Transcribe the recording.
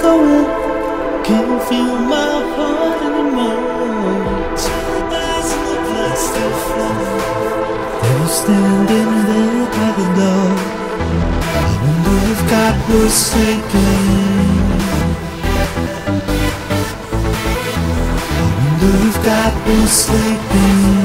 going. Can't feel my heart anymore. Two eyes and the blood still flowing. They were standing there by the door. I wonder if God was sleeping. I wonder if God was sleeping.